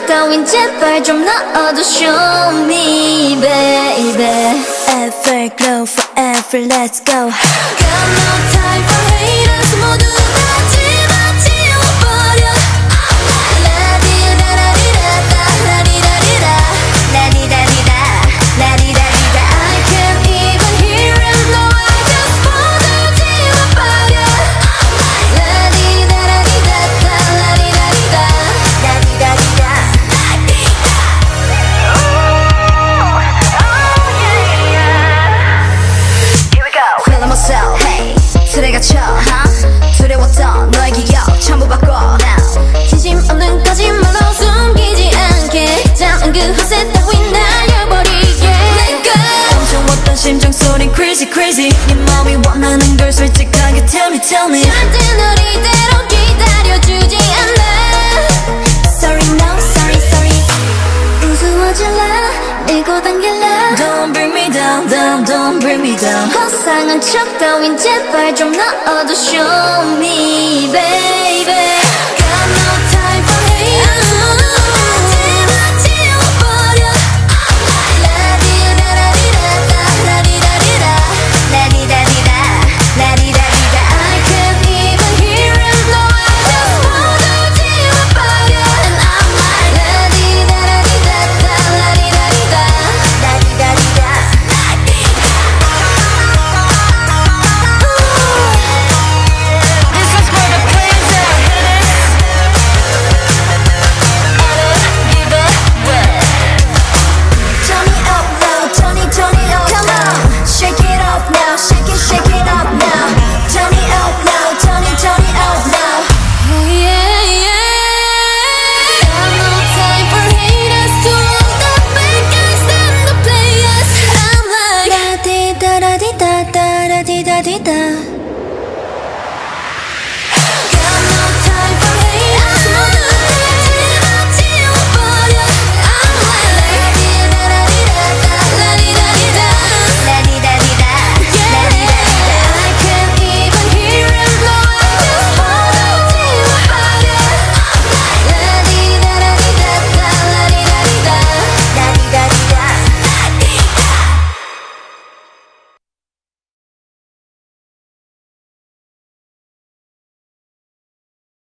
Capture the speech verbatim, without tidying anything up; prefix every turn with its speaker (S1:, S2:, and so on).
S1: 따윈 제발 좀 넣어도 show me baby.
S2: Everglow forever let's go.
S1: Got no time for haters. 모두 다 집어치워버려. 라디라라리라다 라리라리라 라리라리라 라리라리라. I can't even hear him. No, I just 모두 지워버려. 라디라라리라다 라리라리라 라리라리라. Feeling myself, hey, 틀에 갇혀, huh? 두려웠던 너의 기억 전부 바꿔 now. 진심 없는 거짓말로 숨기지 않게 잠은 그 허세 따윈 날려버리게. Let go.
S2: 엄청웠던 심장소린 crazy crazy. 네 마음이 원하는 걸 솔직하게 tell me tell me.
S1: 절대 널 이대로 기다려주지 않아.
S2: Sorry no sorry sorry.
S1: 우스워질라 밀고 당길라.
S2: Don't bring me down down don't bring me down.
S1: 허상한 척 따윈 제발 좀 넣어도 show me baby.